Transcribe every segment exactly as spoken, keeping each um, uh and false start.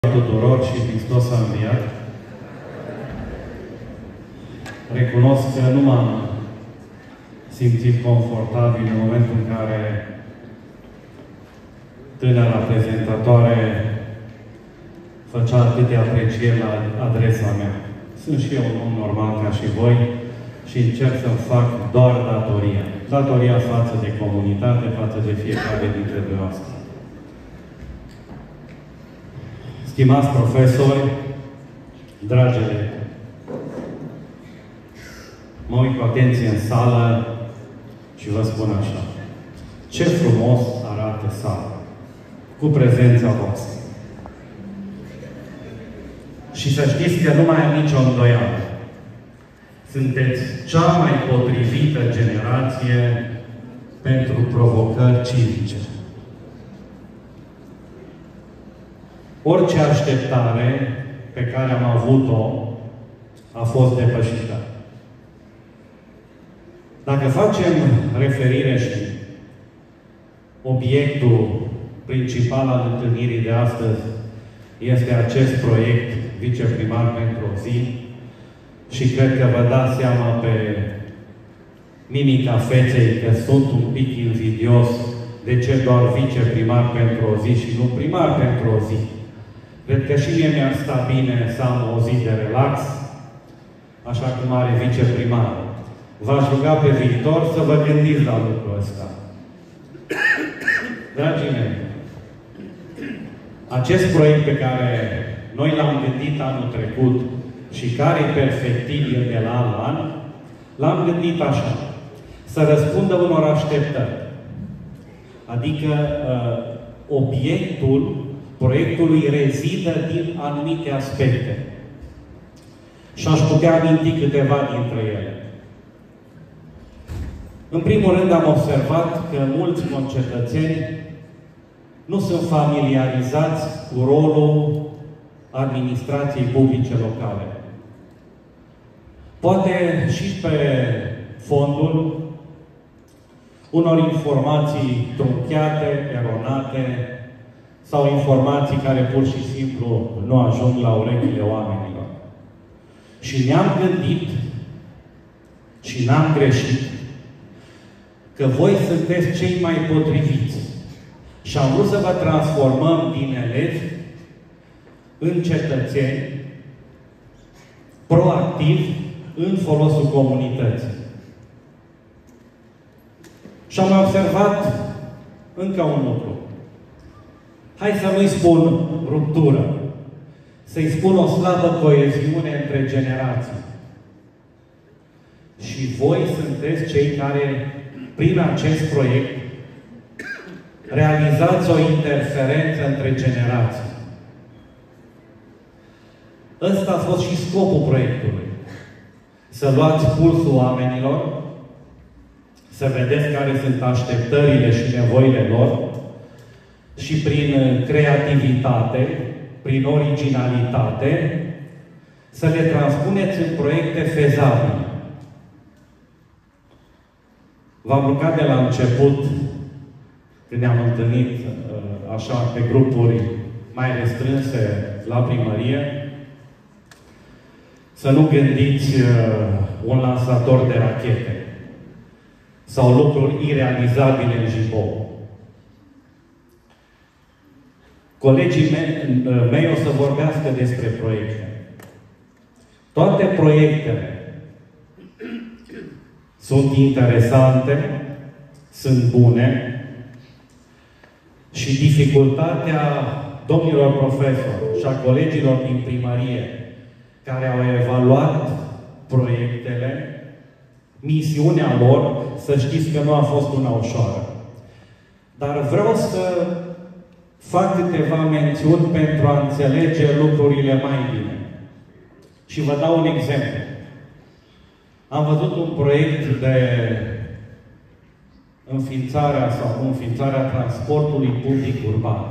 tuturor și Hristos a înviat. Recunosc că nu m-am simțit confortabil în momentul în care tânăra prezentatoare făcea atâtea aprecieri la adresa mea. Sunt și eu un om normal ca și voi și încerc să-mi fac doar datoria. Datoria față de comunitate, față de fiecare dintre dumneavoastră. Stimați profesori, dragile, mă uit cu atenție în sală și vă spun așa. Ce frumos arată sala cu prezența voastră. Și să știți că nu mai am nicio îndoială. Sunteți cea mai potrivită generație pentru provocări civice. Orice așteptare pe care am avut-o a fost depășită. Dacă facem referire și obiectul principal al întâlnirii de astăzi este acest proiect viceprimar pentru o zi și cred că vă dați seama pe mimica feței că sunt un pic invidios de ce doar viceprimar pentru o zi și nu primar pentru o zi. Cred că și mie mi-ar sta bine să am o zi de relax, așa cum are viceprimar. V-aș ruga pe viitor să vă gândiți la lucrul ăsta. Dragii mei, acest proiect pe care noi l-am gândit anul trecut și care e perfectibil de la an la an, l-am gândit așa. Să răspundă unor așteptări. Adică uh, obiectul proiectului rezidă din anumite aspecte. Și aș putea aminti câteva dintre ele. În primul rând am observat că mulți concetățeni nu sunt familiarizați cu rolul administrației publice locale. Poate și pe fondul unor informații trunchiate, eronate, sau informații care pur și simplu nu ajung la urechile oamenilor. Și ne-am gândit și n-am greșit că voi sunteți cei mai potriviți. Și am vrut să vă transformăm din elevi în cetățeni proactivi în folosul comunității. Și am observat încă un lucru. Hai să nu-i spun ruptură, să-i spun o slabă coeziune între generații. Și voi sunteți cei care, prin acest proiect, realizați o interferență între generații. Ăsta a fost și scopul proiectului. Să luați pulsul oamenilor, să vedeți care sunt așteptările și nevoile lor și prin creativitate, prin originalitate, să le transpuneți în proiecte fezabile. V-am rugat de la început, când ne-am întâlnit așa pe grupuri mai restrânse la primărie, să nu gândiți un lansator de rachete sau lucruri irealizabile în jibou. Colegii mei, mei o să vorbească despre proiecte. Toate proiectele sunt interesante, sunt bune și dificultatea domnilor profesori și a colegilor din primărie care au evaluat proiectele, misiunea lor, să știți că nu a fost una ușoară. Dar vreau să fac câteva mențiuni pentru a înțelege lucrurile mai bine. Și vă dau un exemplu. Am văzut un proiect de înființarea sau înființarea transportului public urban.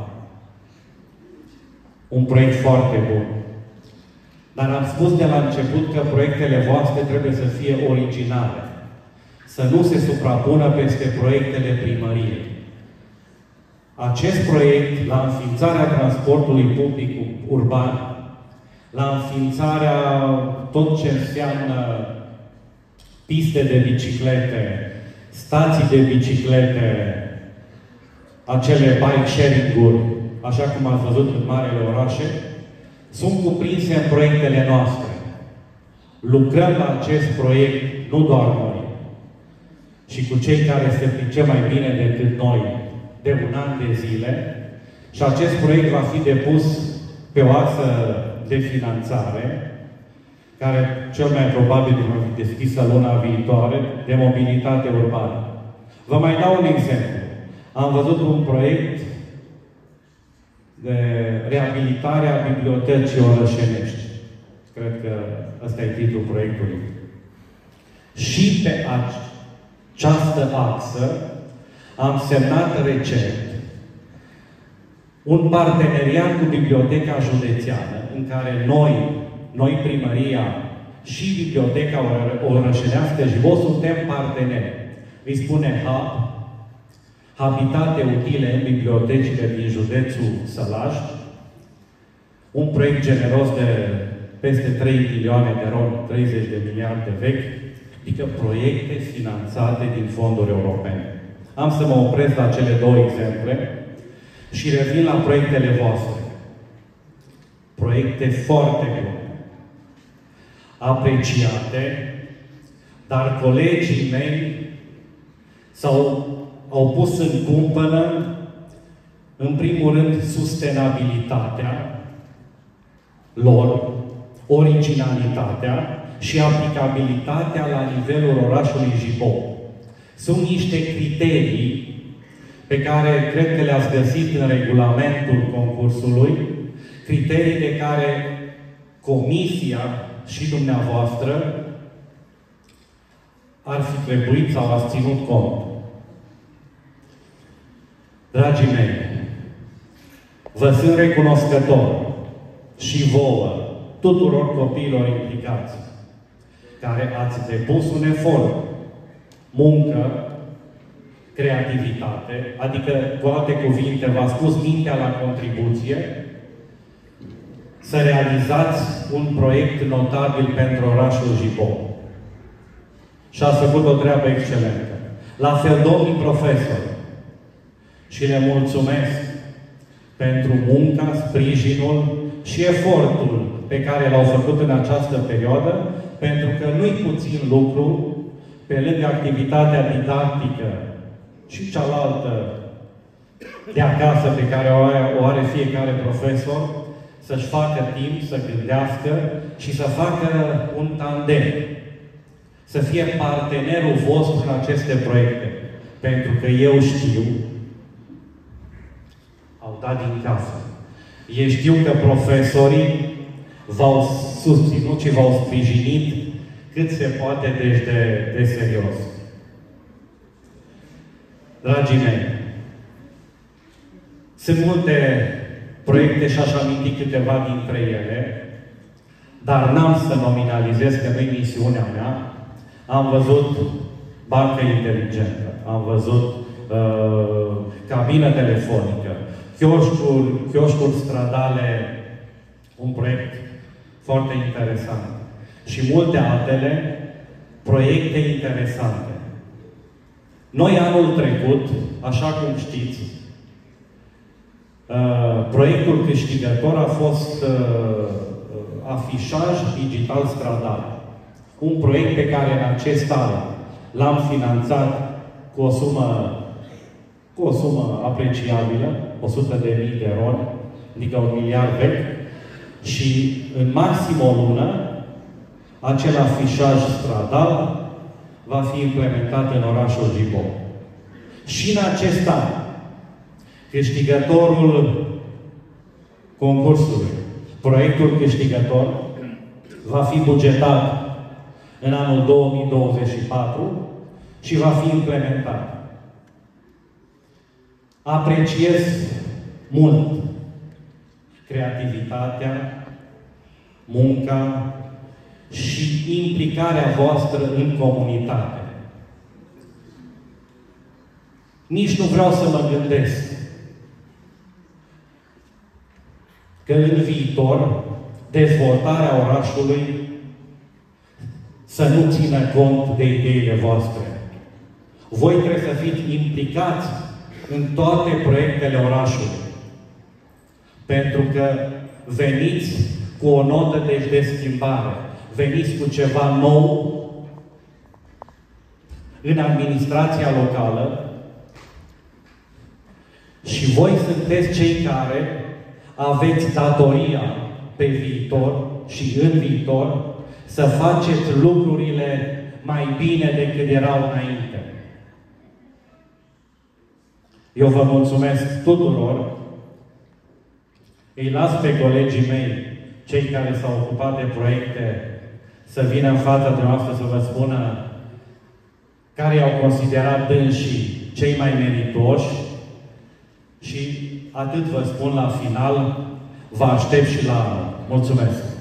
Un proiect foarte bun. Dar am spus de la început că proiectele voastre trebuie să fie originale. Să nu se suprapună peste proiectele primăriei. acest proiect, la înființarea transportului public urban, la înființarea tot ce înseamnă piste de biciclete, stații de biciclete, acele bike sharing-uri, așa cum ați văzut în marile orașe, sunt cuprinse în proiectele noastre. Lucrăm la acest proiect, nu doar noi, și cu cei care se pricep mai bine decât noi, de un an de zile, și acest proiect va fi depus pe o axă de finanțare, care cel mai probabil va fi deschisă luna viitoare, de mobilitate urbană. Vă mai dau un exemplu. Am văzut un proiect de reabilitare a bibliotecii orășenești. Cred că ăsta e titlul proiectului. Și pe această axă am semnat recent un parteneriat cu Biblioteca Județeană, în care noi, noi primăria și Biblioteca Orășenească Jibou suntem parteneri. Îi spune Hub, Habitate utile în bibliotecile din județul Sălaj, un proiect generos de peste trei milioane de ron, treizeci de miliarde vechi, adică proiecte finanțate din fonduri europene. Am să mă opresc la cele două exemple și revin la proiectele voastre. Proiecte foarte bune, apreciate, dar colegii mei s-au au pus în cumpănă, în primul rând, sustenabilitatea lor, originalitatea și aplicabilitatea la nivelul orașului Jibou. Sunt niște criterii pe care cred că le-ați găsit în regulamentul concursului, criterii de care Comisia și dumneavoastră ar fi trebuit sau ați ținut cont. Dragii mei, vă sunt recunoscător și vouă, tuturor copiilor implicați, care ați depus un efort, muncă, creativitate, adică, cu alte cuvinte, v-ați pus mintea la contribuție, să realizați un proiect notabil pentru orașul Jibou. Și ați făcut o treabă excelentă. La fel, domnii profesori, și le mulțumesc pentru munca, sprijinul și efortul pe care l-au făcut în această perioadă, pentru că nu-i puțin lucru, pe lângă activitatea didactică și cealaltă de acasă pe care o are fiecare profesor, să-și facă timp, să gândească și să facă un tandem. Să fie partenerul vostru în aceste proiecte. Pentru că eu știu, au dat din casă. Eu știu că profesorii v-au susținut și v-au sprijinit cât se poate deci de, de serios. Dragii mei, sunt multe proiecte și aș aminti câteva dintre ele, dar n-am să nominalizez, că nu-i misiunea mea. Am văzut bancă inteligentă, am văzut uh, cabină telefonică, chioșcuri, chioșcuri stradale, un proiect foarte interesant. Și multe altele, proiecte interesante. Noi anul trecut, așa cum știți, uh, proiectul câștigător a fost uh, afișaj digital stradal. Un proiect pe care în acest an l-am finanțat cu o sumă, cu o sumă apreciabilă, o sută de mii de ron, adică un miliard vechi, și în maxim o lună, acel afișaj stradal va fi implementat în orașul Jibou. Și în acest an, câștigătorul concursului, proiectul câștigător, va fi bugetat în anul două mii douăzeci și patru și va fi implementat. Apreciez mult creativitatea, munca și implicarea voastră în comunitate. Nici nu vreau să mă gândesc că în viitor dezvoltarea orașului să nu țină cont de ideile voastre. Voi trebuie să fiți implicați în toate proiectele orașului. Pentru că veniți cu o notă deci de schimbare. Veniți cu ceva nou în administrația locală și voi sunteți cei care aveți datoria pe viitor și în viitor să faceți lucrurile mai bine decât erau înainte. Eu vă mulțumesc tuturor. Îi las pe colegii mei, cei care s-au ocupat de proiecte, să vină în fața dumneavoastră să vă spună care i-au considerat dânsii cei mai meritoși și atât vă spun la final, vă aștept și la anul. Mulțumesc!